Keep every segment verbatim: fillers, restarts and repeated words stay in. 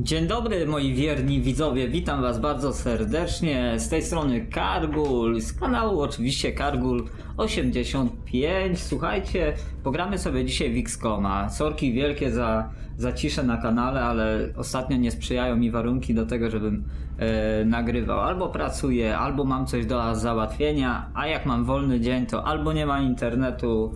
Dzień dobry moi wierni widzowie, witam was bardzo serdecznie, z tej strony Kargul, z kanału oczywiście Kargul osiemdziesiąt pięć. Słuchajcie, pogramy sobie dzisiaj w X COMa. Sorki wielkie za, za ciszę na kanale, ale ostatnio nie sprzyjają mi warunki do tego, żebym e, nagrywał. Albo pracuję, albo mam coś do załatwienia, a jak mam wolny dzień, to albo nie ma internetu,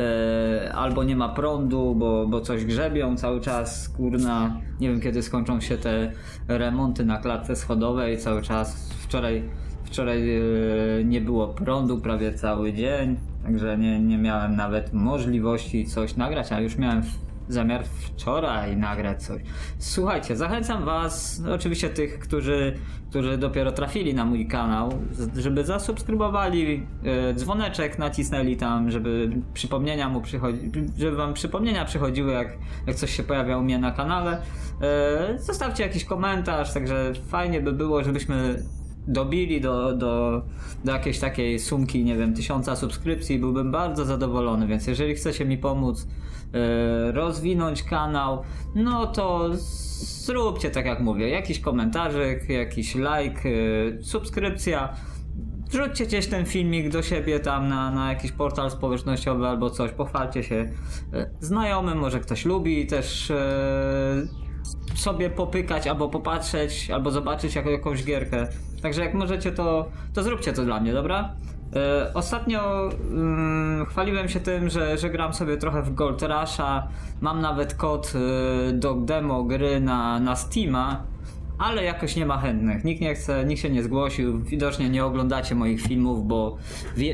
e, albo nie ma prądu, bo, bo coś grzebią cały czas, kurna. Nie wiem kiedy skończą się te remonty na klatce schodowej, cały czas. Wczoraj, wczoraj e, nie było prądu prawie cały dzień, także nie, nie miałem nawet możliwości coś nagrać, a już miałem zamiar wczoraj nagrać coś. Słuchajcie, zachęcam was, oczywiście tych, którzy, którzy dopiero trafili na mój kanał, żeby zasubskrybowali, e, dzwoneczek nacisnęli tam, żeby przypomnienia mu przychodzi, żeby wam przypomnienia przychodziły, jak, jak coś się pojawia u mnie na kanale. E, zostawcie jakiś komentarz, także fajnie by było, żebyśmy dobili do, do, do jakiejś takiej sumki, nie wiem, tysiąca subskrypcji, byłbym bardzo zadowolony, więc jeżeli chcecie mi pomóc e, rozwinąć kanał, no to zróbcie tak jak mówię, jakiś komentarzyk, jakiś like, e, subskrypcja, wrzućcie gdzieś ten filmik do siebie tam na, na jakiś portal społecznościowy albo coś, pochwalcie się e, znajomym, może ktoś lubi też e, sobie popykać, albo popatrzeć, albo zobaczyć jako jakąś gierkę. Także jak możecie, to, to zróbcie to dla mnie, dobra? E, ostatnio mm, chwaliłem się tym, że, że gram sobie trochę w Gold Rusha. Mam nawet kod y, do demo gry na, na Steama, ale jakoś nie ma chętnych. Nikt nie chce, nikt się nie zgłosił. Widocznie nie oglądacie moich filmów, bo wie,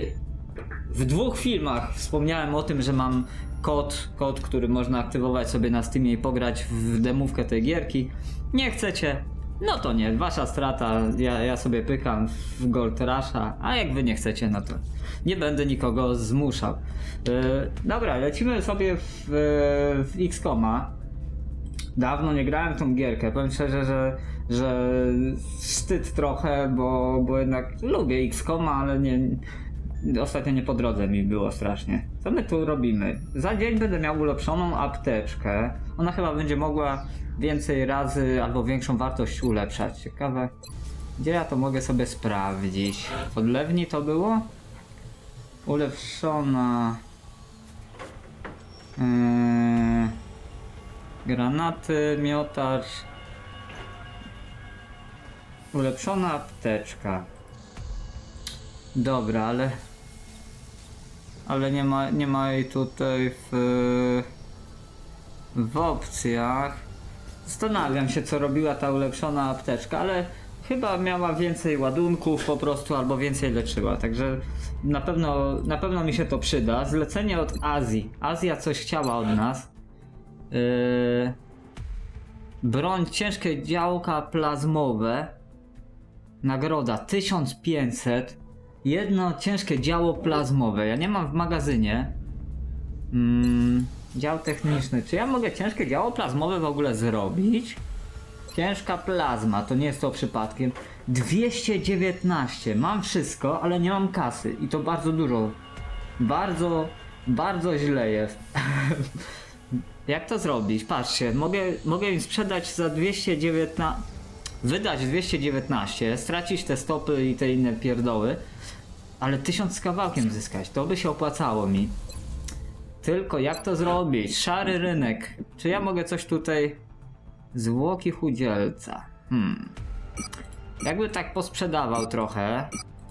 w dwóch filmach wspomniałem o tym, że mam kod, kod, który można aktywować sobie na Steamie i pograć w demówkę tej gierki. Nie chcecie? No to nie, wasza strata, ja, ja sobie pykam w Gold Rusha, a jak wy nie chcecie, no to nie będę nikogo zmuszał. Yy, dobra, lecimy sobie w, w X COMa. Dawno nie grałem w tą gierkę, powiem szczerze, że, że wstyd trochę, bo, bo jednak lubię X COMa, ale nie... Ostatnio nie po drodze mi było strasznie. Co my tu robimy? Za dzień będę miał ulepszoną apteczkę. Ona chyba będzie mogła więcej razy albo większą wartość ulepszać. Ciekawe, gdzie ja to mogę sobie sprawdzić? W odlewni to było? Ulepszona... Yy... Granaty, miotacz... Ulepszona apteczka. Dobra, ale... Ale nie ma, nie ma jej tutaj w... w opcjach. Zastanawiam się, co robiła ta ulepszona apteczka, ale chyba miała więcej ładunków po prostu, albo więcej leczyła, także na pewno, na pewno mi się to przyda. Zlecenie od Azji. Azja coś chciała od nas. Yy... Broń, ciężkie działka plazmowe. Nagroda tysiąc pięćset. Jedno ciężkie działo plazmowe. Ja nie mam w magazynie. Mm, dział techniczny. Czy ja mogę ciężkie działo plazmowe w ogóle zrobić? Ciężka plazma, to nie jest to przypadkiem. dwieście dziewiętnaście. Mam wszystko, ale nie mam kasy. I to bardzo dużo. Bardzo, bardzo źle jest. Jak to zrobić? Patrzcie, mogę, mogę im sprzedać za dwieście dziewiętnaście. Wydać dwieście dziewiętnaście, stracić te stopy i te inne pierdoły, ale tysiąc z kawałkiem zyskać, to by się opłacało mi. Tylko jak to zrobić? Szary rynek. Czy ja mogę coś tutaj... Zwłoki chudzielca. Hmm. Jakby tak posprzedawał trochę.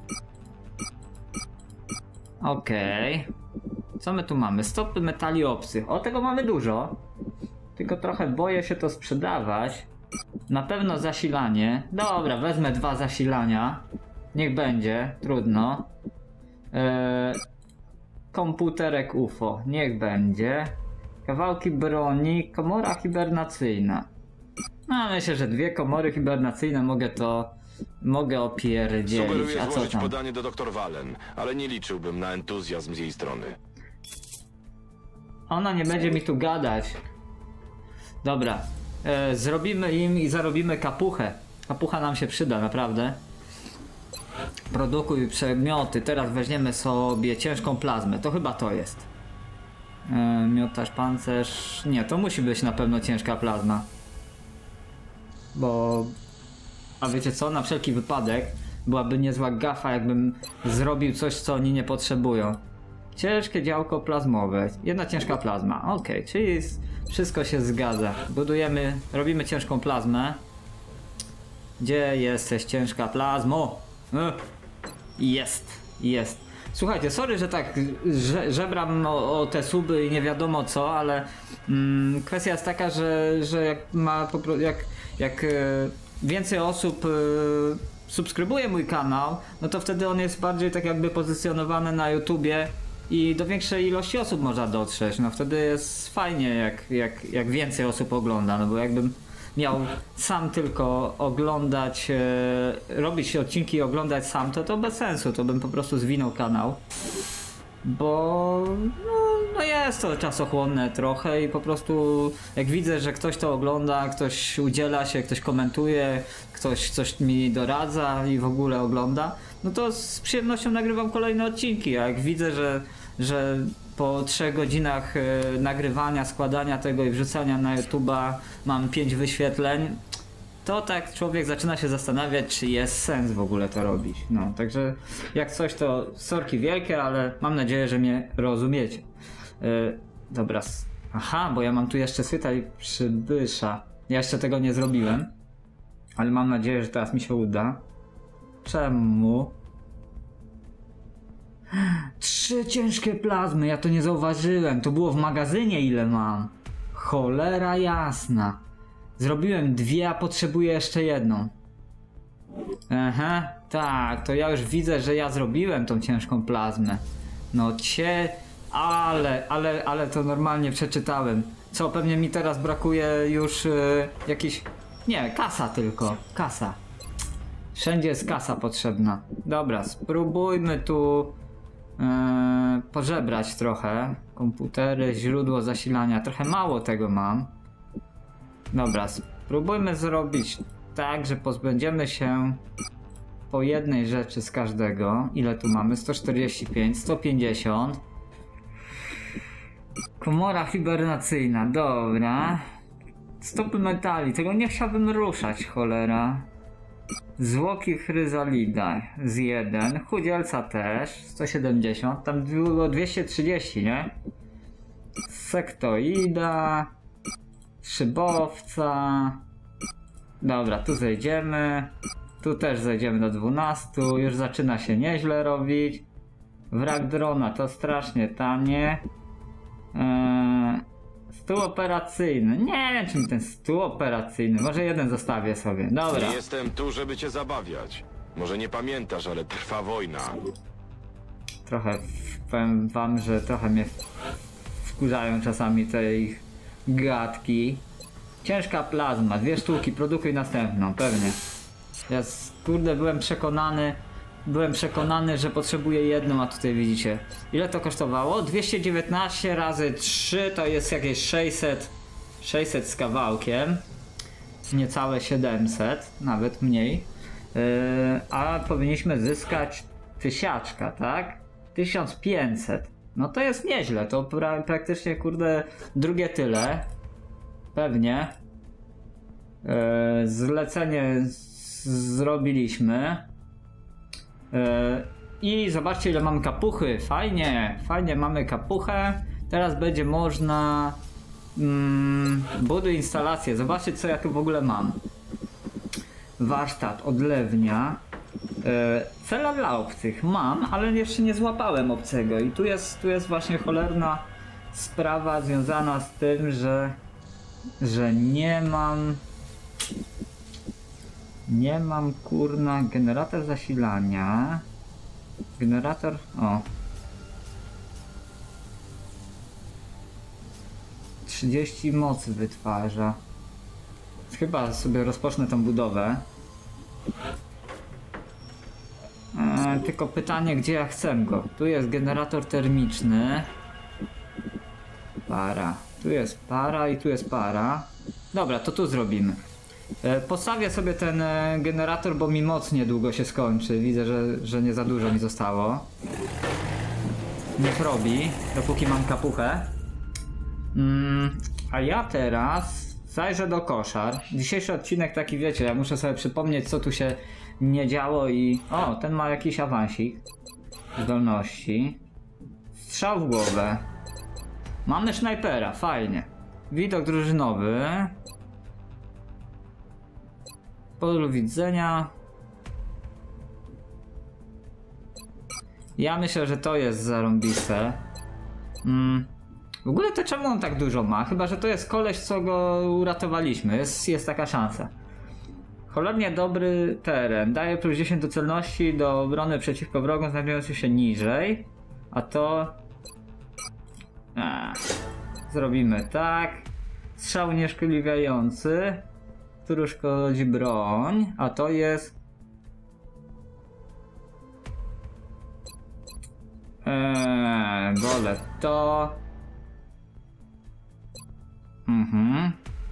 Okej. Okay. Co my tu mamy? Stopy metali obcych. O, tego mamy dużo. Tylko trochę boję się to sprzedawać. Na pewno zasilanie. Dobra, wezmę dwa zasilania. Niech będzie, trudno. Eee, komputerek U F O, niech będzie. Kawałki broni, komora hibernacyjna. No myślę, że dwie komory hibernacyjne mogę to... Mogę opierdzielić. Sugeruję A co złożyć tam? podanie do doktor Wallen, ale nie liczyłbym na entuzjazm z jej strony. Ona nie będzie mi tu gadać. Dobra. E, zrobimy im i zarobimy kapuchę. Kapucha nam się przyda, naprawdę. Produkuj przedmioty. Teraz weźmiemy sobie ciężką plazmę. To chyba to jest. E, miotacz, pancerz. Nie, to musi być na pewno ciężka plazma. bo... A wiecie co? Na wszelki wypadek byłaby niezła gafa, jakbym zrobił coś, co oni nie potrzebują. Ciężkie działko plazmowe. Jedna ciężka plazma. Okej, okay, czyli wszystko się zgadza. Budujemy, robimy ciężką plazmę. Gdzie jesteś, ciężka plazmo? Jest, jest. Słuchajcie, sorry, że tak że, żebram o, o te suby i nie wiadomo co, ale mm, kwestia jest taka, że, że jak ma po prostu, jak, jak więcej osób subskrybuje mój kanał, no to wtedy on jest bardziej tak jakby pozycjonowany na YouTubie i do większej ilości osób można dotrzeć. No wtedy jest fajnie, jak, jak, jak więcej osób ogląda, no bo jakbym miał sam tylko oglądać, e, robić odcinki i oglądać sam, to to bez sensu, to bym po prostu zwinął kanał. Bo no, no jest to czasochłonne trochę i po prostu jak widzę, że ktoś to ogląda, ktoś udziela się, ktoś komentuje, ktoś coś mi doradza i w ogóle ogląda, no to z przyjemnością nagrywam kolejne odcinki, a jak widzę, że, że po trzech godzinach y, nagrywania, składania tego i wrzucania na YouTube'a mam pięć wyświetleń, to tak człowiek zaczyna się zastanawiać, czy jest sens w ogóle to robić. No, także jak coś, to sorki wielkie, ale mam nadzieję, że mnie rozumiecie. Yy, dobra. Aha, bo ja mam tu jeszcze syta i przybysza. Ja jeszcze tego nie zrobiłem, ale mam nadzieję, że teraz mi się uda. Czemu? Trzy ciężkie plazmy, ja to nie zauważyłem. To było w magazynie, ile mam. Cholera jasna. Zrobiłem dwie, a potrzebuję jeszcze jedną. Aha, tak, to ja już widzę, że ja zrobiłem tą ciężką plazmę. No cię, ale, ale, ale to normalnie przeczytałem. Co, pewnie mi teraz brakuje już yy, jakiś... Nie, kasa tylko, kasa. Wszędzie jest kasa potrzebna. Dobra, spróbujmy tu yy, pożebrać trochę. Komputery, źródło zasilania, trochę mało tego mam. Dobra, spróbujmy zrobić tak, że pozbędziemy się po jednej rzeczy z każdego. Ile tu mamy? sto czterdzieści pięć, sto pięćdziesiąt. Komora hibernacyjna, dobra. Stopy metali, tego nie chciałbym ruszać, cholera. Zwłoki chryzalida z jeden, chudzielca też, sto siedemdziesiąt, tam było dwieście trzydzieści, nie? Sektoida, szybowca. Dobra, tu zejdziemy. Tu też zejdziemy do dwunastu. Już zaczyna się nieźle robić. Wrak drona to strasznie tanie. Eee, stół operacyjny. Nie wiem, czy mi ten stół operacyjny. Może jeden zostawię sobie. Dobra. Nie jestem tu, żeby cię zabawiać. Może nie pamiętasz, ale trwa wojna. Trochę powiem wam, że trochę mnie wkurzają czasami te ich gadki. Ciężka plazma, dwie sztuki, produkuj następną, pewnie. Ja kurde byłem przekonany, byłem przekonany, że potrzebuję jedną, a tutaj widzicie. Ile to kosztowało? dwieście dziewiętnaście razy trzy to jest jakieś sześćset, sześćset z kawałkiem. Niecałe siedemset, nawet mniej. Yy, a powinniśmy zyskać tysiaczka, tak? tysiąc pięćset. No to jest nieźle, to pra praktycznie kurde drugie tyle. Pewnie. Yy, zlecenie zrobiliśmy. Yy, I zobaczcie, ile mamy kapuchy. Fajnie, fajnie mamy kapuchę. Teraz będzie można mm, buduj instalację. Zobaczcie, co ja tu w ogóle mam. Warsztat, odlewnia. Yy, cela dla obcych mam, ale jeszcze nie złapałem obcego. I tu jest, tu jest właśnie cholerna sprawa związana z tym, że że nie mam nie mam kurna generator zasilania, generator, o trzydzieści mocy wytwarza. Chyba sobie rozpocznę tą budowę. E, tylko pytanie, gdzie ja chcę go. Tu jest generator termiczny, para. Tu jest para i tu jest para. Dobra, to tu zrobimy. E, postawię sobie ten e, generator, bo mi moc niedługo się skończy. Widzę, że, że nie za dużo mi zostało. Niech robi, dopóki mam kapuchę. Mm, a ja teraz Zajrzę do koszar. Dzisiejszy odcinek taki, wiecie, ja muszę sobie przypomnieć, co tu się nie działo i... O, ten ma jakiś awansik. Zdolności. Strzał w głowę. Mamy snajpera, fajnie. Widok drużynowy. Polu widzenia. Ja myślę, że to jest zarąbiste. Mm. W ogóle to czemu on tak dużo ma? Chyba, że to jest koleś, co go uratowaliśmy. Jest, jest taka szansa. Cholernie dobry teren. Daje plus dziesięć do celności, do obrony przeciwko wrogom znajdującym się niżej. A to... Ech. Zrobimy tak. Strzał nieszkodliwiający, który szkodzi broń. A to jest... Eee, wolę to... Mhm.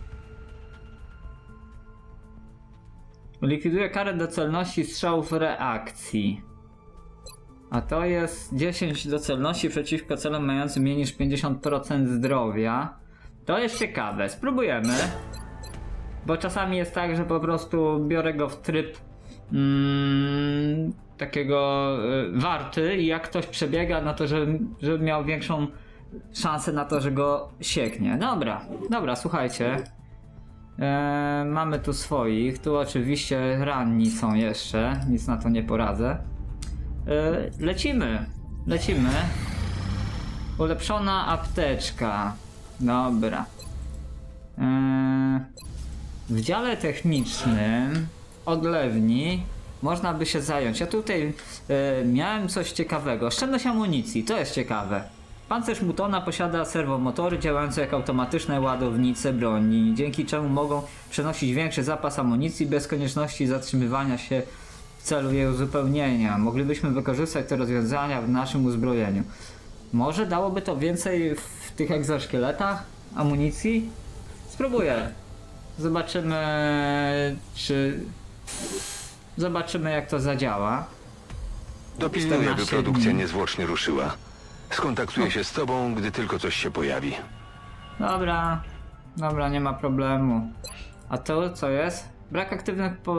Likwiduje karę do celności strzałów reakcji. A to jest dziesięć do celności przeciwko celom mającym mniej niż pięćdziesiąt procent zdrowia. To jest ciekawe, spróbujemy. Bo czasami jest tak, że po prostu biorę go w tryb mm, takiego y, warty i jak ktoś przebiega na to, żeby, żeby miał większą szansę na to, że go sieknie. Dobra, dobra, słuchajcie. Eee, mamy tu swoich, tu oczywiście ranni są jeszcze, nic na to nie poradzę. Eee, lecimy, lecimy. Ulepszona apteczka. Dobra. Eee, w dziale technicznym odlewni można by się zająć. Ja tutaj e, miałem coś ciekawego. Oszczędność amunicji, to jest ciekawe. Pancerz Mutona posiada serwomotory działające jak automatyczne ładownice broni, dzięki czemu mogą przenosić większy zapas amunicji bez konieczności zatrzymywania się w celu jej uzupełnienia. Moglibyśmy wykorzystać te rozwiązania w naszym uzbrojeniu. Może dałoby to więcej w tych egzoszkieletach amunicji? Spróbuję. Zobaczymy, czy... Zobaczymy, jak to zadziała. Dopilnuję, by produkcja dni. niezwłocznie ruszyła. Skontaktuję się z tobą, gdy tylko coś się pojawi. Dobra, dobra, nie ma problemu. A to co jest? Brak aktywnych po...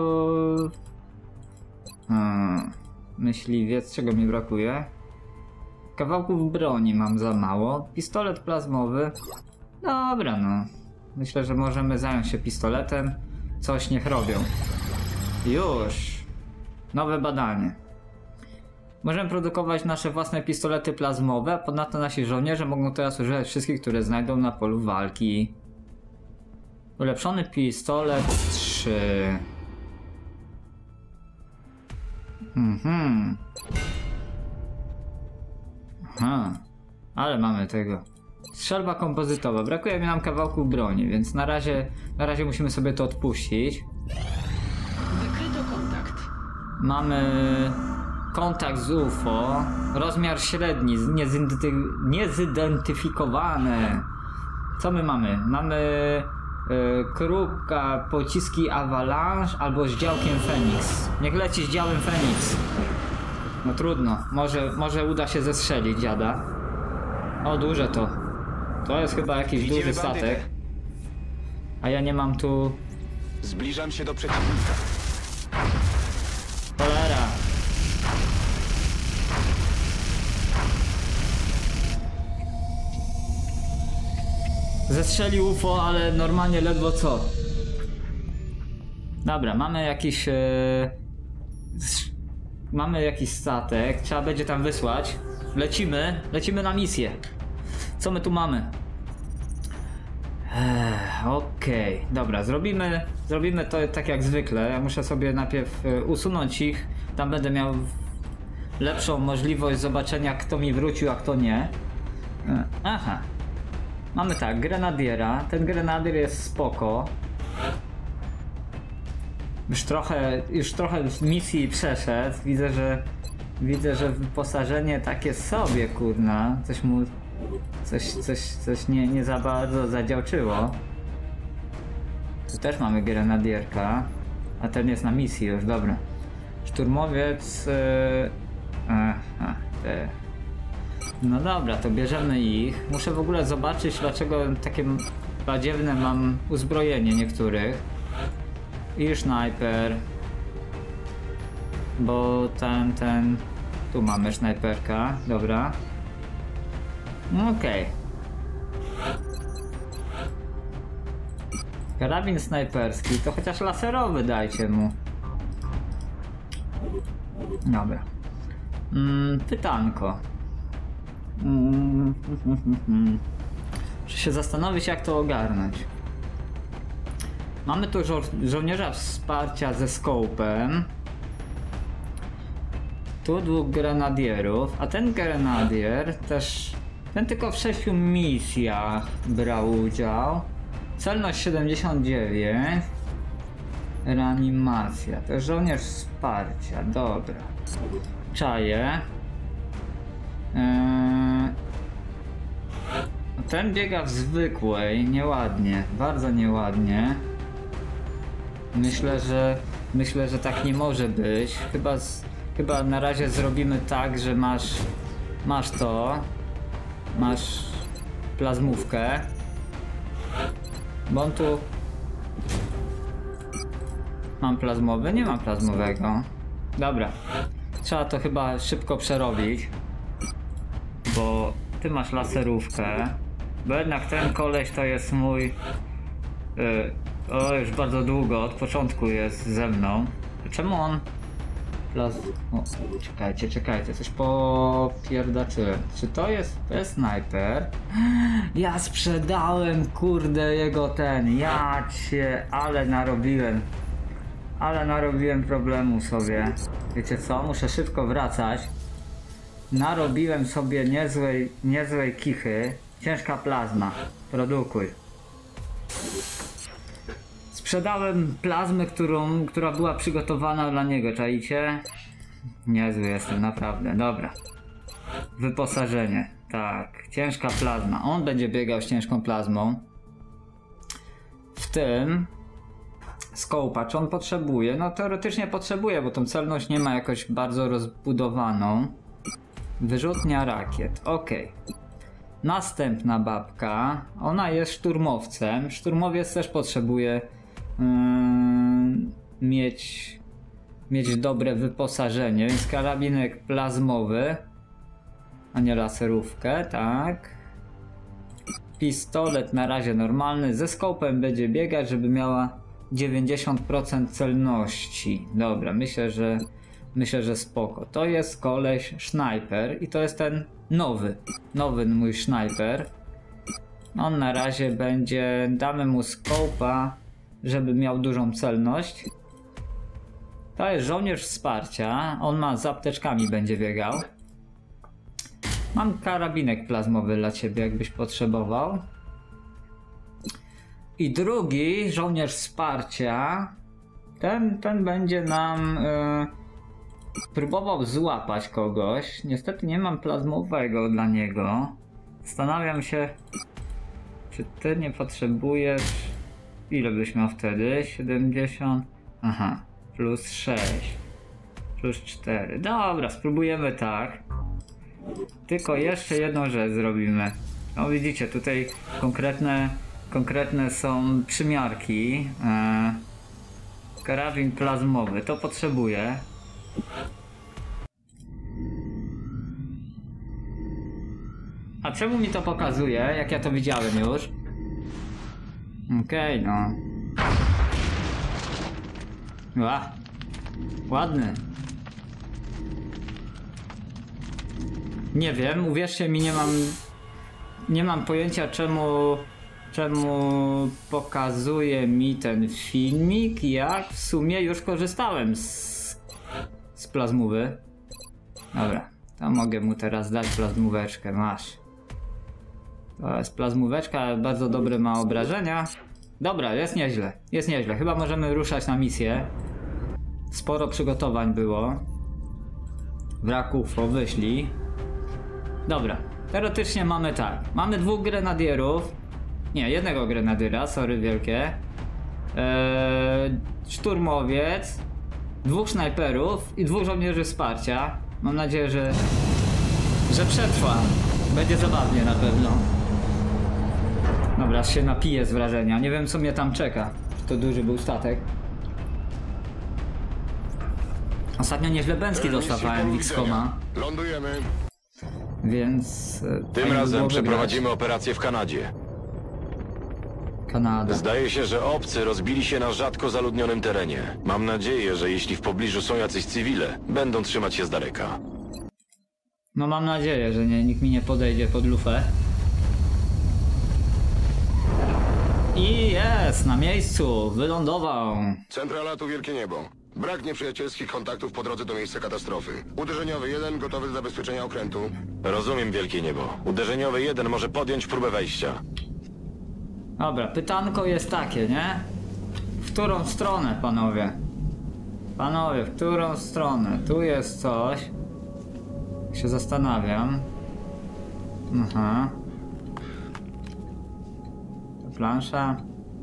Hmm. Myśliwiec, czego mi brakuje? Kawałków broni mam za mało. Pistolet plazmowy. Dobra, no. Myślę, że możemy zająć się pistoletem. Coś niech robią. Już. Nowe badanie. Możemy produkować nasze własne pistolety plazmowe, a ponadto nasi żołnierze mogą teraz używać wszystkich, które znajdą na polu walki. Ulepszony pistolet trzy. Mhm. Aha. Ale mamy tego. Strzelba kompozytowa. Brakuje mi nam kawałków broni, więc na razie, na razie musimy sobie to odpuścić. Wykryto kontakt. Mamy kontakt z U F O. Rozmiar średni, niezidenty- niezidentyfikowane. Co my mamy? Mamy yy, krupka, pociski Avalanche albo z działkiem Phoenix. Niech leci z działem Phoenix. No trudno, może, może uda się zestrzelić dziada. O, duże to. To jest chyba jakiś Widzimy duży statek. bandytę. A ja nie mam tu... Zbliżam się do przeciwnika. Cholera. Zestrzelił U F O, ale normalnie ledwo co. Dobra, mamy jakiś... Yy... Mamy jakiś statek, trzeba będzie tam wysłać. Lecimy, lecimy na misję. Co my tu mamy? Ech, Okej, okay. Dobra, zrobimy, zrobimy to tak jak zwykle. Ja muszę sobie najpierw e, usunąć ich. Tam będę miał lepszą możliwość zobaczenia, kto mi wrócił, a kto nie. E, aha. Mamy tak, grenadiera. Ten grenadier jest spoko. Już trochę, już trochę z misji przeszedł. Widzę, że widzę, że wyposażenie takie sobie, kurna. Coś mu coś, coś, coś nie, nie za bardzo zadziałczyło. Tu też mamy grenadierka. A ten jest na misji już, dobra. Szturmowiec. Yy... Aha, te. No dobra, to bierzemy ich. Muszę w ogóle zobaczyć, dlaczego takie badziewne mam uzbrojenie niektórych. I snajper. Bo ten, ten... Tu mamy snajperka, dobra. Okej. Okay. Karabin snajperski, to chociaż laserowy dajcie mu. Dobra. Mm, pytanko. Mm, Muszę się zastanowić, jak to ogarnąć. Mamy tu żo żołnierza wsparcia ze skopem. Tu dwóch grenadierów, a ten grenadier też... Ten tylko w sześciu misjach brał udział. Celność siedemdziesiąt dziewięć. Reanimacja. To jest żołnierz wsparcia. Dobra. Czaję. Eee... Ten biega w zwykłej. Nieładnie. Bardzo nieładnie. Myślę, że... Myślę, że tak nie może być. Chyba, z... Chyba na razie zrobimy tak, że masz... Masz to. Masz plazmówkę. Bo on tu... Mam plazmowy? Nie mam plazmowego. Dobra. Trzeba to chyba szybko przerobić. Bo ty masz laserówkę. Bo jednak ten koleś to jest mój... Yy, o, już bardzo długo, od początku jest ze mną. Czemu on... Plaz... O, czekajcie, czekajcie, coś popierdaczyłem. Czy to jest... To jest snajper? Ja sprzedałem, kurde, jego ten... Ja cię... Ale narobiłem. Ale narobiłem problemu sobie. Wiecie co? Muszę szybko wracać. Narobiłem sobie niezłej, niezłej kichy. Ciężka plazma. Produkuj. Sprzedałem plazmę, którą, która była przygotowana dla niego, czaicie? Niezły jestem, naprawdę. Dobra. Wyposażenie. Tak, ciężka plazma. On będzie biegał z ciężką plazmą. W tym... Skopa, czy on potrzebuje? No teoretycznie potrzebuje, bo tą celność nie ma jakoś bardzo rozbudowaną. Wyrzutnia rakiet, ok. Następna babka, ona jest szturmowcem. Szturmowiec też potrzebuje yy, mieć, mieć dobre wyposażenie, więc karabinek plazmowy, a nie laserówkę, tak. Pistolet na razie normalny, ze skopem będzie biegać, żeby miała dziewięćdziesiąt procent celności. Dobra, myślę, że myślę, że spoko. To jest koleś snajper i to jest ten nowy, nowy mój snajper. On na razie będzie, damy mu skopa, żeby miał dużą celność. To jest żołnierz wsparcia, on ma z apteczkami będzie biegał. Mam karabinek plazmowy dla ciebie, jakbyś potrzebował. I drugi żołnierz wsparcia, ten, ten będzie nam yy, próbował złapać kogoś. Niestety nie mam plazmowego dla niego. Zastanawiam się, czy ty nie potrzebujesz... Ile byś miał wtedy? siedemdziesiąt... Aha, plus sześć. Plus cztery. Dobra, spróbujemy tak. Tylko jeszcze jedną rzecz zrobimy. No widzicie, tutaj konkretne... Konkretne są przymiarki. Eee, karabin plazmowy, to potrzebuję. A czemu mi to pokazuje, jak ja to widziałem już? Okej, okay, no. Ła. Ładny. Nie wiem, uwierzcie mi, nie mam... Nie mam pojęcia, czemu... Czemu pokazuje mi ten filmik, jak w sumie już korzystałem z, z plazmówy. Dobra, to mogę mu teraz dać plazmóweczkę, masz. To jest plazmóweczka, bardzo dobre ma obrażenia. Dobra, jest nieźle, jest nieźle. Chyba możemy ruszać na misję. Sporo przygotowań było. Wraków o wyślij. Dobra, teoretycznie mamy tak. Mamy dwóch grenadierów. Nie, jednego grenadiera, sorry wielkie. Eee, szturmowiec, dwóch snajperów i dwóch żołnierzy wsparcia. Mam nadzieję, że, że przetrwa. Będzie zabawnie na pewno. Dobra, aż się napiję z wrażenia. Nie wiem, co mnie tam czeka. Czy to duży był statek? Ostatnio nieźle bęcki dostawałem X-Koma, Lądujemy. więc... e, Tym fajnie razem było przeprowadzimy operację w Kanadzie. wygrać. Kanada. Zdaje się, że obcy rozbili się na rzadko zaludnionym terenie. Mam nadzieję, że jeśli w pobliżu są jacyś cywile, będą trzymać się z daleka. No mam nadzieję, że nie, nikt mi nie podejdzie pod lufę. I jest, na miejscu, wylądował. Centrala tu Wielkie Niebo. Brak nieprzyjacielskich kontaktów po drodze do miejsca katastrofy. Uderzeniowy jeden gotowy do zabezpieczenia okrętu. Rozumiem, Wielkie Niebo. Uderzeniowy jeden może podjąć próbę wejścia. Dobra, pytanko jest takie, nie? W którą stronę, panowie? Panowie, w którą stronę? Tu jest coś. Się zastanawiam. Aha. To plansza.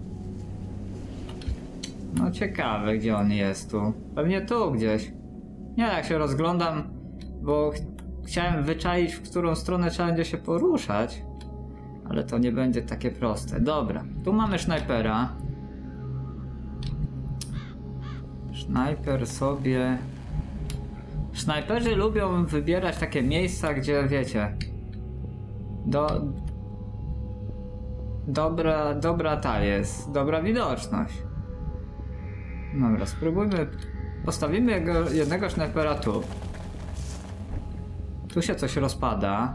No ciekawe, gdzie on jest tu. Pewnie tu gdzieś. Nie, jak się rozglądam, bo ch chciałem wyczaić, w którą stronę trzeba będzie się poruszać. Ale to nie będzie takie proste. Dobra, tu mamy snajpera. Snajper sobie... Snajperzy lubią wybierać takie miejsca, gdzie wiecie... Do... Dobra, dobra ta jest. Dobra widoczność. Dobra, spróbujmy... Postawimy jego, jednego snajpera tu. Tu się coś rozpada.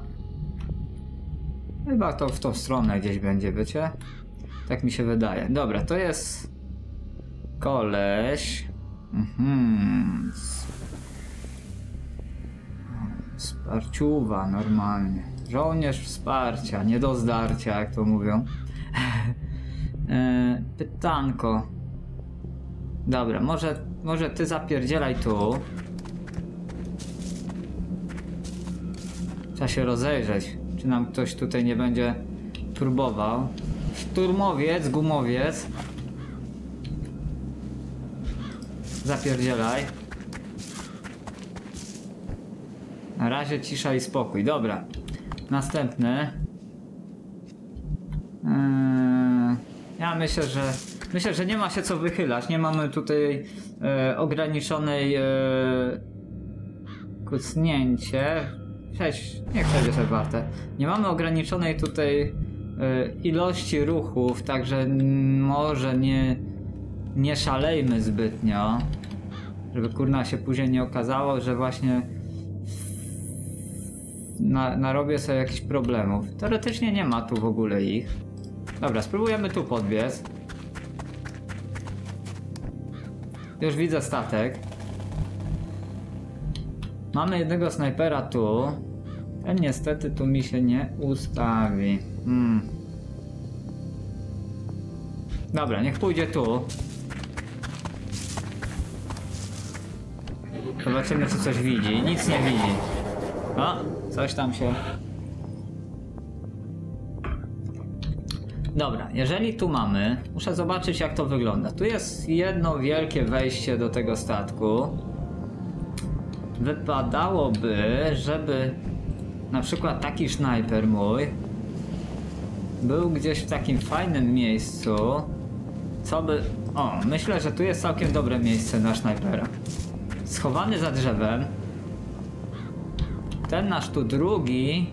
Chyba to w tą stronę gdzieś będzie, wiecie? Tak mi się wydaje. Dobra, to jest... Koleś. Mhm. Wsparciuwa normalnie. Żołnierz wsparcia, nie do zdarcia, jak to mówią. e, pytanko. Dobra, może, może ty zapierdzielaj tu. Trzeba się rozejrzeć, czy nam ktoś tutaj nie będzie próbował. Szturmowiec, gumowiec. Zapierdzielaj. Na razie cisza i spokój. Dobra. Następny. Eee, ja myślę, że myślę, że nie ma się co wychylać. Nie mamy tutaj e, ograniczonej e, kucnięcie. Sześć, niech przejdzie sobie warte. Nie mamy ograniczonej tutaj e, ilości ruchów, także może nie, nie szalejmy zbytnio. Żeby kurna się później nie okazało, że właśnie na, narobię sobie jakichś problemów. Teoretycznie nie ma tu w ogóle ich. Dobra, spróbujemy tu podbiec. Już widzę statek. Mamy jednego snajpera tu. Ten niestety tu mi się nie ustawi. Hmm. Dobra, niech pójdzie tu. Zobaczymy, czy coś widzi. Nic nie widzi. O, coś tam się... Dobra, jeżeli tu mamy... Muszę zobaczyć, jak to wygląda. Tu jest jedno wielkie wejście do tego statku. Wypadałoby, żeby na przykład taki snajper mój był gdzieś w takim fajnym miejscu, co by... O, myślę, że tu jest całkiem dobre miejsce na snajpera. Schowany za drzewem. Ten nasz tu drugi...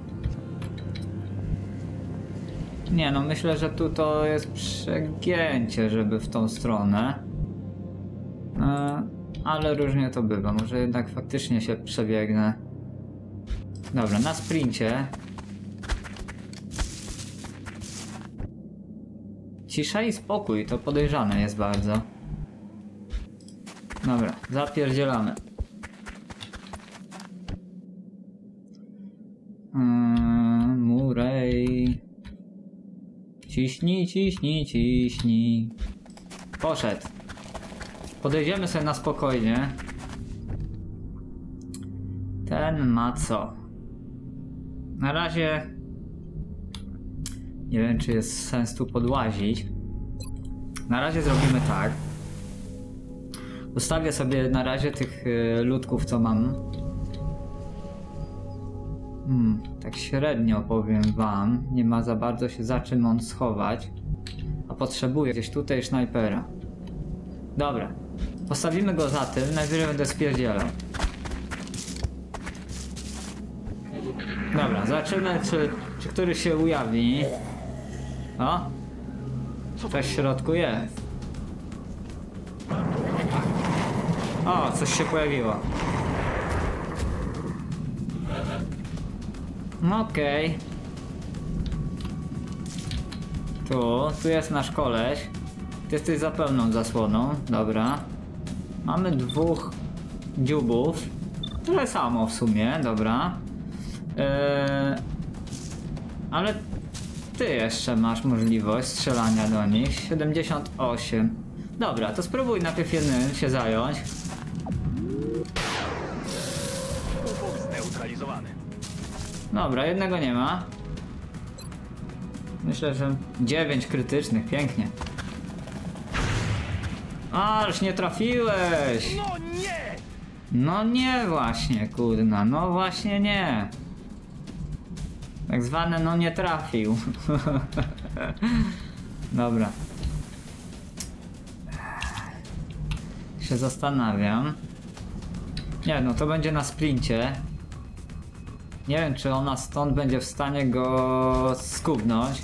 Nie no, myślę, że tu to jest przegięcie, żeby w tą stronę. E, ale różnie to bywa. Może jednak faktycznie się przebiegnę. Dobra, na sprincie. Cisza i spokój, to podejrzane jest bardzo. Dobra, zapierdzielamy. Hmm, Murej. Ciśnij, ciśnij, ciśnij. Poszedł. Podejdziemy sobie na spokojnie. Ten ma co? Na razie nie wiem, czy jest sens tu podłazić. Na razie zrobimy tak. Ustawię sobie na razie tych y, ludków, co mam. Hmm, tak średnio powiem wam. Nie ma za bardzo się za czym on schować. A potrzebuję gdzieś tutaj snajpera. Dobra. Postawimy go za tym, najwyżej będę spierdzielał. Dobra, zobaczymy czy, czy któryś się ujawni. O! Coś w środku jest. O, coś się pojawiło. No okej. Okay. Tu, tu jest nasz koleś. Ty jesteś za pełną zasłoną, dobra. Mamy dwóch dziubów. Tyle samo w sumie, dobra. Eee, ale ty jeszcze masz możliwość strzelania do nich. siedemdziesiąt osiem. Dobra, to spróbuj najpierw jednym się zająć. Zneutralizowany. Dobra, jednego nie ma. Myślę, że dziewięć krytycznych, pięknie. Ależ nie trafiłeś! No nie! No nie właśnie, kurna, no właśnie nie. Tak zwane no nie trafił. Dobra. Się zastanawiam. Nie no, to będzie na sprincie. Nie wiem, czy ona stąd będzie w stanie go skubnąć.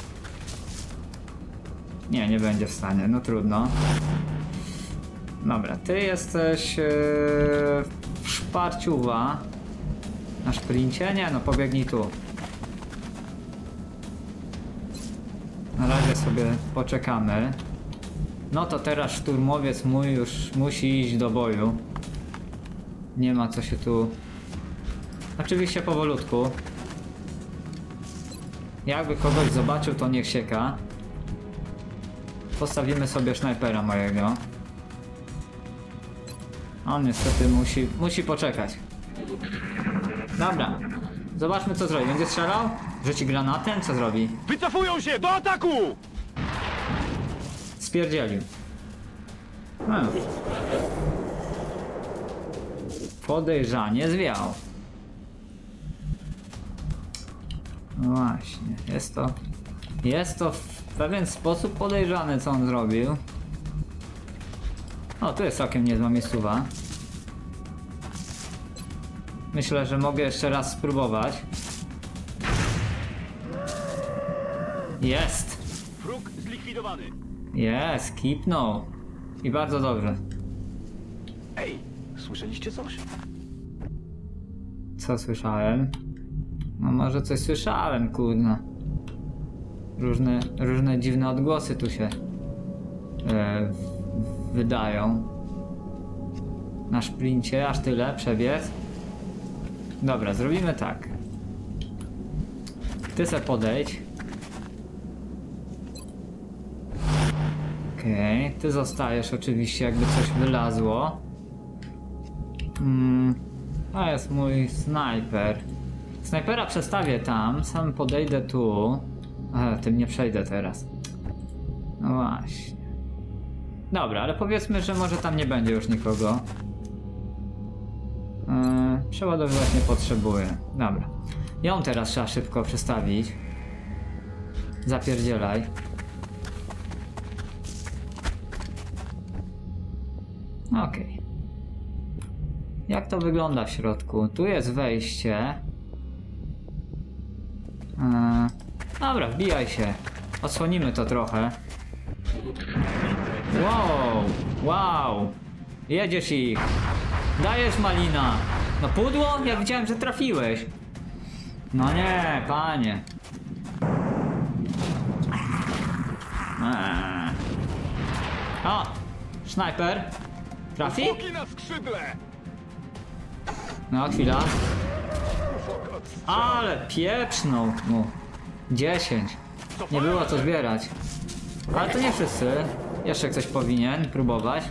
Nie, nie będzie w stanie, no trudno. Dobra, ty jesteś yy, w szparciuwa. Na sprincie? Nie, no pobiegnij tu. Na razie sobie poczekamy. No to teraz szturmowiec mój już musi iść do boju. Nie ma co się tu... Oczywiście powolutku. Jakby kogoś zobaczył, to niech sieka. Postawimy sobie snajpera mojego. On niestety musi, musi poczekać. Dobra. Zobaczmy co zrobi. Będzie strzelał? Rzuci granatem? Co zrobi? Wycofują się! Do ataku! Spierdzielił. Hmm. Podejrzanie zwiał. No właśnie, jest to... Jest to w pewien sposób podejrzane, co on zrobił. O, tu jest całkiem niezła miejscowa. Myślę, że mogę jeszcze raz spróbować. Jest! Wróg zlikwidowany. Jest, kipnął. I bardzo dobrze. Ej, słyszeliście coś? Co słyszałem? No może coś słyszałem, kurna. Różne, różne dziwne odgłosy tu się e, wydają. Na szprincie, aż tyle, przebiec. Dobra, zrobimy tak. Ty se podejdź. Okej, okay. Ty zostajesz oczywiście, jakby coś wylazło. Hmm, to jest mój snajper. Snajpera przestawię tam, sam podejdę tu. A, tym nie przejdę teraz. No właśnie. Dobra, ale powiedzmy, że może tam nie będzie już nikogo. Yy, przeładowywać nie potrzebuję. Dobra. Ją teraz trzeba szybko przestawić. Zapierdzielaj. Okej. Okay. Jak to wygląda w środku? Tu jest wejście. Yy, dobra, wbijaj się. Odsłonimy to trochę. Wow, wow. Jedziesz ich. Dajesz, malina. No pudło? Ja widziałem, że trafiłeś. No nie, panie. Eee. O, snajper. Trafi? Smoki na skrzydle! No, chwila. Ale pieprznął mu. dziesięć. Nie było co zbierać. Ale to nie wszyscy. Jeszcze ktoś powinien próbować.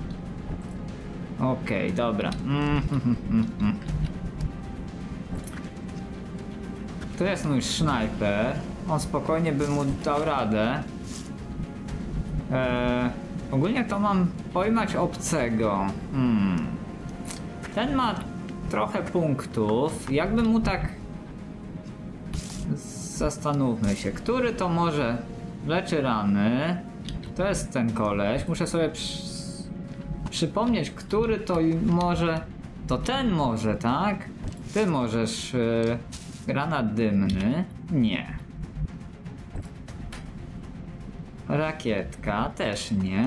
Okej, okay, dobra. Mm, mm, mm, mm. Tu jest mój snajper. On spokojnie by mu dał radę. Eee, ogólnie to mam pojmać obcego. Hmm. Ten ma trochę punktów. Jakbym mu tak zastanówmy się, który to może leczy rany. To jest ten koleś. Muszę sobie przy... przypomnieć, który to może... To ten może, tak? Ty możesz... Yy... Granat dymny? Nie. Rakietka? Też nie.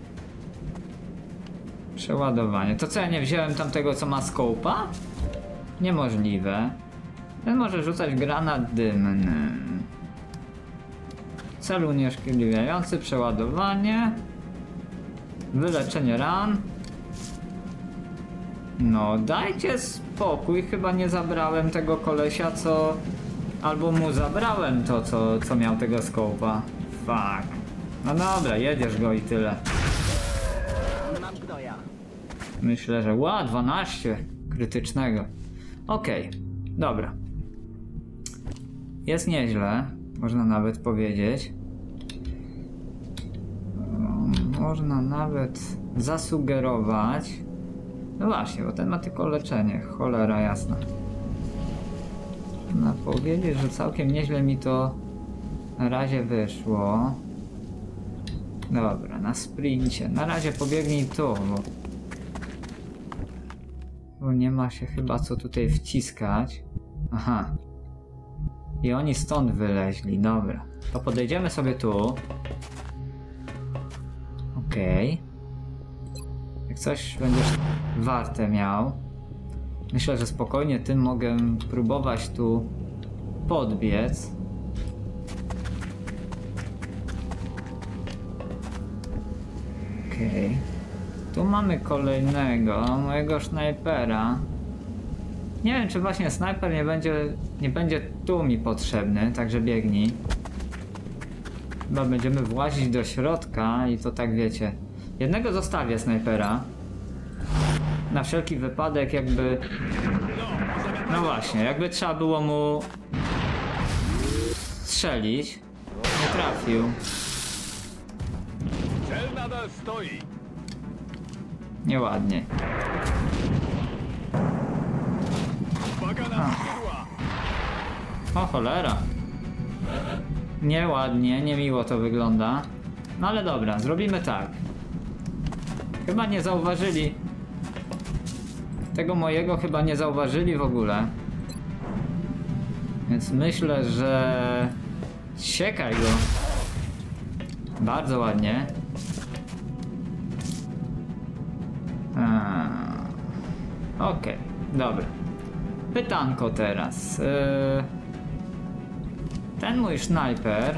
Przeładowanie. To co, ja nie wziąłem tamtego, co ma skołpa? Niemożliwe. Ten może rzucać granat dymny. Cel unieszkodliwiający, przeładowanie. Wyleczenie ran. No dajcie spokój, chyba nie zabrałem tego kolesia, co... Albo mu zabrałem to, co, co miał tego skołpa. Fuck. No dobra, jedziesz go i tyle. Mam gnoja. Myślę, że ła, dwanaście krytycznego. Okej, okay. Dobra. Jest nieźle, można nawet powiedzieć. Można nawet zasugerować. No właśnie, bo ten ma tylko leczenie, cholera jasna. Można powiedzieć, że całkiem nieźle mi to na razie wyszło. Dobra, na sprincie. Na razie pobiegnij tu, bo... Bo nie ma się chyba co tutaj wciskać. Aha. I oni stąd wyleźli, dobra. To podejdziemy sobie tu. Okej. Okay. Jak coś będziesz warte miał. Myślę, że spokojnie tym mogę próbować tu podbiec. Okej. Okay. Tu mamy kolejnego, mojego snajpera. Nie wiem, czy właśnie snajper nie będzie, nie będzie tu mi potrzebny, także biegnij. Chyba będziemy włazić do środka i to tak wiecie. Jednego zostawię snajpera. Na wszelki wypadek jakby... No właśnie, jakby trzeba było mu strzelić. Nie trafił. Cel nadal stoi. Nieładnie. Uwaga na skrzydła. O cholera. Nieładnie, niemiło to wygląda. No ale dobra, zrobimy tak. Chyba nie zauważyli. Tego mojego chyba nie zauważyli w ogóle. Więc myślę, że... Siekaj go. Bardzo ładnie. Okej, okay, dobra. Pytanko teraz. Yy... Ten mój snajper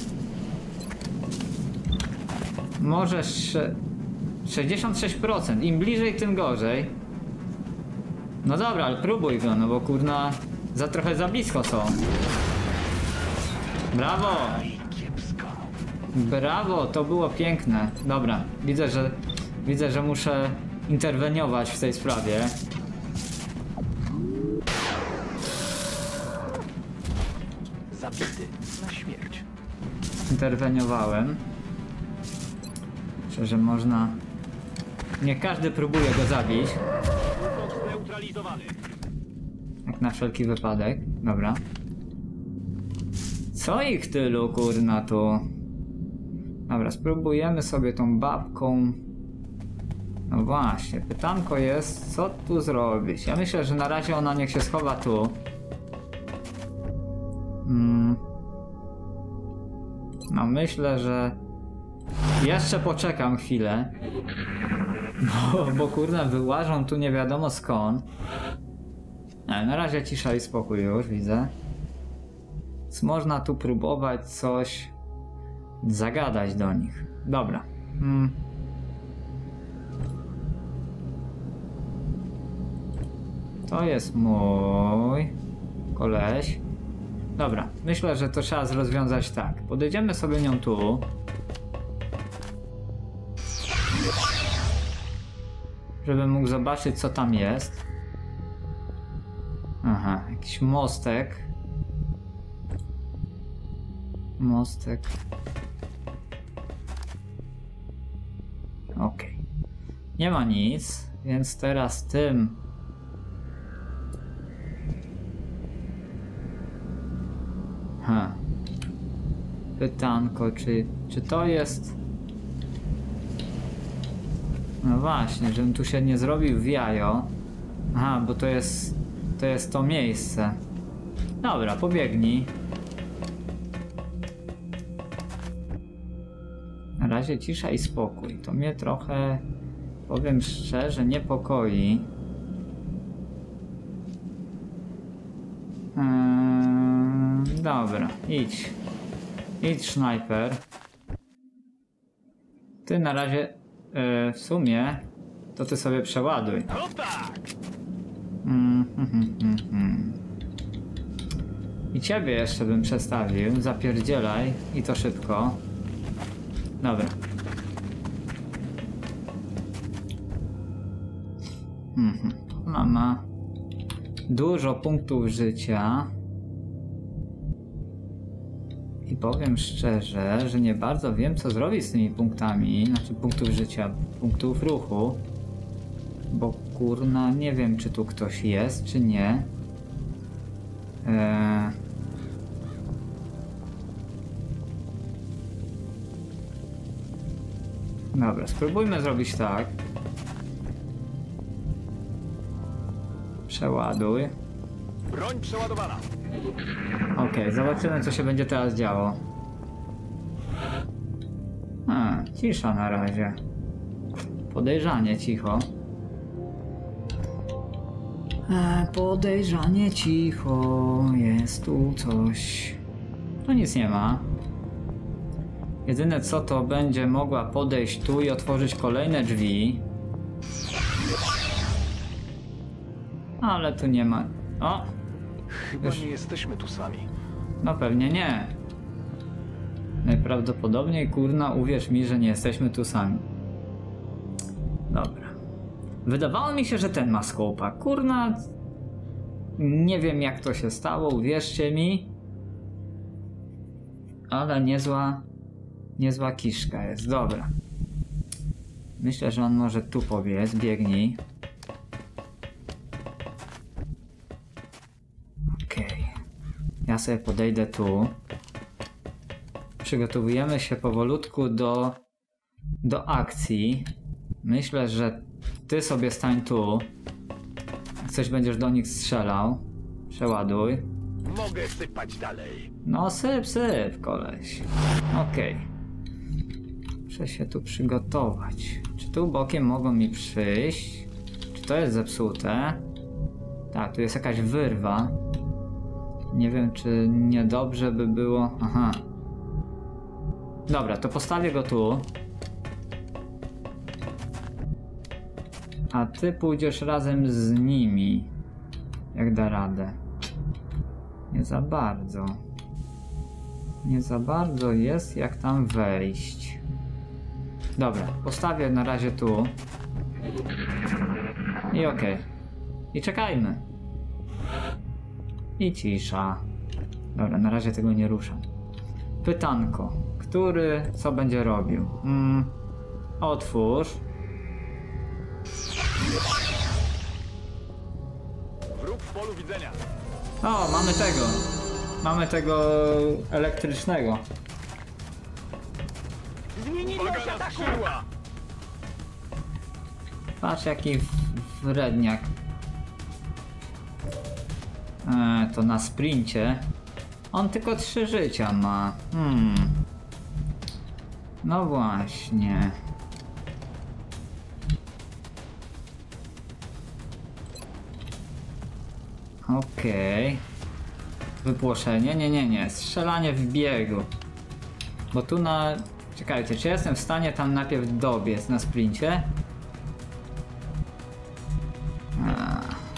może sześćdziesiąt sześć procent. Im bliżej, tym gorzej. No dobra, ale próbuj go, no bo kurna za trochę za blisko są. Brawo! Brawo, to było piękne. Dobra, widzę, że widzę, że muszę interweniować w tej sprawie. Zabity na śmierć. Interweniowałem. Myślę, że można... Nie każdy próbuje go zabić. Wróg zneutralizowany. Jak na wszelki wypadek. Dobra. Co ich tylu, kurna, tu? Dobra, spróbujemy sobie tą babką. No właśnie, pytanko jest, co tu zrobić? Ja myślę, że na razie ona niech się schowa tu. Hmm. No myślę, że jeszcze poczekam chwilę. Bo, bo kurna wyłażą tu nie wiadomo skąd. Ale na razie cisza i spokój już, widzę. Więc można tu próbować coś zagadać do nich. Dobra. Hmm. To jest mój koleś. Dobra, myślę, że to trzeba rozwiązać tak. Podejdziemy sobie nią tu. Żebym mógł zobaczyć, co tam jest. Aha, jakiś mostek. Mostek. Okej. Okay. Nie ma nic, więc teraz tym... Ha. Pytanko, czy, czy to jest... No właśnie, żebym tu się nie zrobił w jajo. Aha, bo to jest... To jest to miejsce. Dobra, pobiegnij. Na razie cisza i spokój. To mnie trochę, powiem szczerze, niepokoi. Eee, dobra, idź. Idź, snajper. Ty na razie, e, w sumie, to ty sobie przeładuj. No tak! Mm, mm, mm, mm, mm. I ciebie jeszcze bym przestawił. Zapierdzielaj i to szybko. Dobra. Mhm. Ona ma dużo punktów życia. I powiem szczerze, że nie bardzo wiem, co zrobić z tymi punktami. Znaczy punktów życia, punktów ruchu. Bo kurna, nie wiem, czy tu ktoś jest, czy nie. Eee... Dobra, spróbujmy zrobić tak. Przeładuj. Broń przeładowana. Okej, zobaczymy, co się będzie teraz działo. A, cisza na razie. Podejrzanie cicho. E, podejrzanie cicho. Jest tu coś. Tu nic nie ma. Jedyne co to będzie mogła podejść tu i otworzyć kolejne drzwi. Ale tu nie ma... O! Chyba Już. nie jesteśmy tu sami. No pewnie nie. Najprawdopodobniej, kurna, uwierz mi, że nie jesteśmy tu sami. Dobra. Wydawało mi się, że ten ma skopa. Kurna... Nie wiem, jak to się stało, uwierzcie mi. Ale niezła... Niezła kiszka jest. Dobra. Myślę, że on może tu pobiec. Biegnij. Okej. Okay. Ja sobie podejdę tu. Przygotowujemy się powolutku do, do akcji. Myślę, że ty sobie stań tu. Jak coś będziesz do nich strzelał. Przeładuj. Mogę sypać dalej. No syp, syp, koleś. Okej. Okay. Muszę się tu przygotować. Czy tu bokiem mogą mi przyjść? Czy to jest zepsute? Tak, tu jest jakaś wyrwa. Nie wiem, czy niedobrze by było... Aha. Dobra, to postawię go tu. A ty pójdziesz razem z nimi. Jak da radę. Nie za bardzo. Nie za bardzo jest jak tam wejść. Dobra, postawię na razie tu. I okej. Okay. I czekajmy. I cisza. Dobra, na razie tego nie ruszam. Pytanko. Który co będzie robił? Mm, otwórz. Wróg w polu widzenia. O, mamy tego. Mamy tego elektrycznego. Zmienili Uwaga oś na ataku! skrzydła! Patrz jaki wredniak. E, to na sprincie. On tylko trzy życia ma. Hmm. No właśnie. Okej. Okay. Wypłoszenie? Nie, nie, nie. Strzelanie w biegu. Bo tu na... Czekajcie, czy jestem w stanie tam najpierw dobiec na sprincie? A.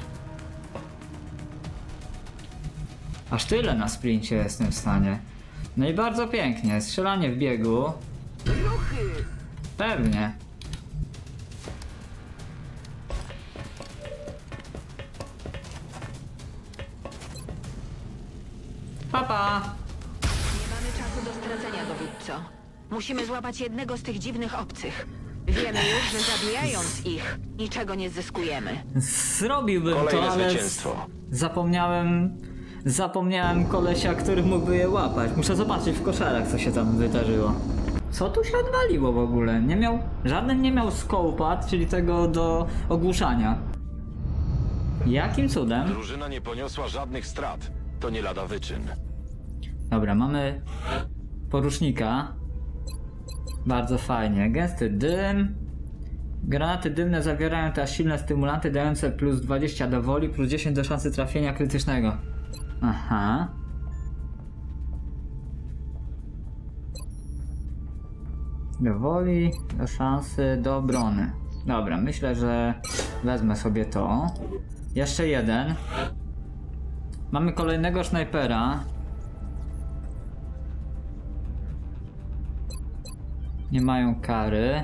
Aż tyle na sprincie jestem w stanie. No i bardzo pięknie. Strzelanie w biegu. Ruchy! Pewnie. Papa! Nie mamy czasu do stracenia, dowódco. Musimy złapać jednego z tych dziwnych obcych. Wiemy już, że zabijając ich, niczego nie zyskujemy. Zrobiłbym Kolejne to, ale zwycięstwo. zapomniałem Zapomniałem kolesia, który mógłby je łapać. Muszę zobaczyć w koszarach, co się tam wydarzyło. Co tu się odwaliło w ogóle? Nie miał... Żaden nie miał scope'a, czyli tego do ogłuszania. Jakim cudem? Drużyna nie poniosła żadnych strat. To nie lada wyczyn. Dobra, mamy porusznika. Bardzo fajnie. Gęsty dym. Granaty dymne zawierają teraz silne stymulanty dające plus dwadzieścia do woli, plus dziesięć do szansy trafienia krytycznego. Aha. Do woli, do szansy, do obrony. Dobra, myślę, że wezmę sobie to. Jeszcze jeden. Mamy kolejnego snajpera. Nie mają kary.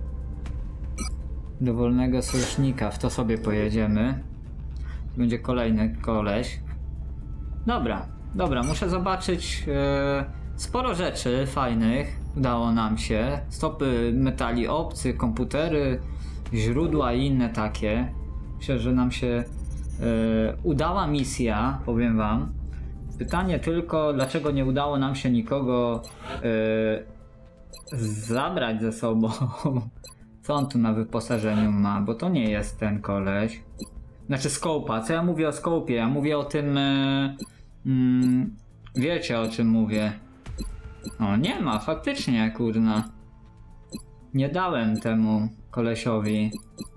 Dowolnego sojusznika, w to sobie pojedziemy. Będzie kolejny koleś. Dobra, dobra, muszę zobaczyć e, sporo rzeczy fajnych. Udało nam się. Stopy metali obcych, komputery, źródła i inne takie. Myślę, że nam się e, udała misja, powiem wam. Pytanie tylko, dlaczego nie udało nam się nikogo e, zabrać ze sobą. Co on tu na wyposażeniu ma? Bo to nie jest ten koleś. Znaczy scope'a. Co ja mówię o scope'ie? Ja mówię o tym... E, mm, wiecie o czym mówię. O, nie ma, faktycznie, kurna. Nie dałem temu kolesiowi.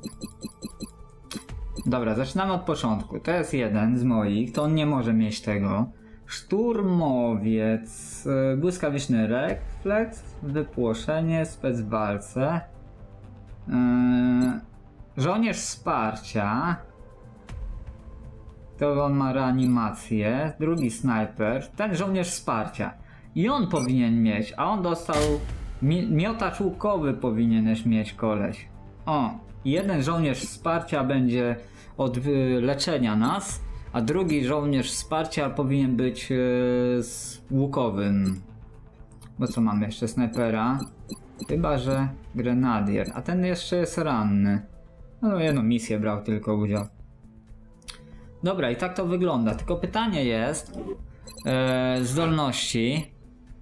Dobra, zaczynamy od początku. To jest jeden z moich, to on nie może mieć tego. Szturmowiec, yy, błyskawiczny refleks, wypłoszenie, spec w walce. Yy, żołnierz wsparcia. To on ma reanimację. Drugi snajper. Ten żołnierz wsparcia. I on powinien mieć, a on dostał mi miotacz łukowy powinieneś mieć koleś. O, jeden żołnierz wsparcia będzie od y, leczenia nas, a drugi żołnierz wsparcia powinien być y, z łukowym. Bo co mamy jeszcze? Snajpera. Chyba, że grenadier, a ten jeszcze jest ranny. No jedną misję brał tylko udział. Dobra, i tak to wygląda, tylko pytanie jest e, zdolności.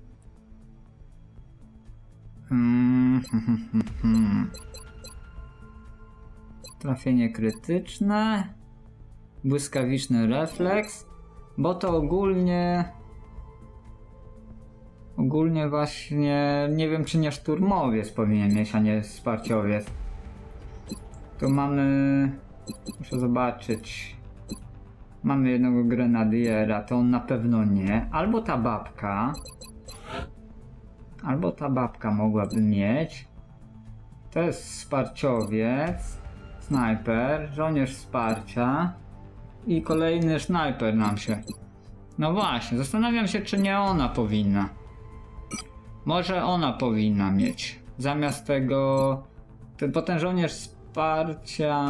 Hmm, hmm, hmm, hmm. Trafienie krytyczne, błyskawiczny refleks, bo to ogólnie ogólnie właśnie nie wiem, czy nie szturmowiec powinien mieć, a nie wsparciowiec. Tu mamy, muszę zobaczyć, mamy jednego grenadiera, to on na pewno nie, albo ta babka. Albo ta babka mogłaby mieć. To jest wsparciowiec, snajper, żołnierz wsparcia i kolejny snajper nam się. No właśnie, zastanawiam się, czy nie ona powinna. Może ona powinna mieć. Zamiast tego... Ten potem żołnierz wsparcia...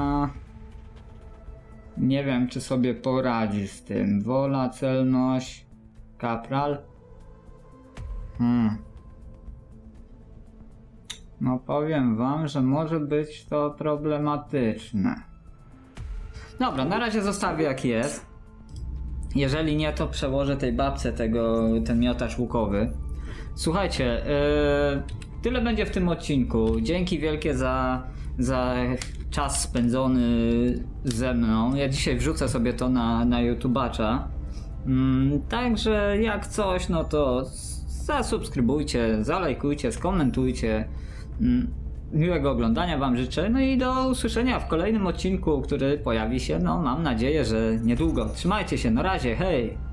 Nie wiem, czy sobie poradzi z tym. Wola, celność, kapral. Hmm. No powiem wam, że może być to problematyczne. Dobra, na razie zostawię jak jest. Jeżeli nie, to przełożę tej babce tego, ten miotacz łukowy. Słuchajcie, yy, tyle będzie w tym odcinku. Dzięki wielkie za, za czas spędzony ze mną. Ja dzisiaj wrzucę sobie to na, na YouTubacza. Yy, także jak coś, no to zasubskrybujcie, zalajkujcie, skomentujcie. Miłego oglądania wam życzę, no i do usłyszenia w kolejnym odcinku, który pojawi się, no mam nadzieję, że niedługo. Trzymajcie się, na razie, hej!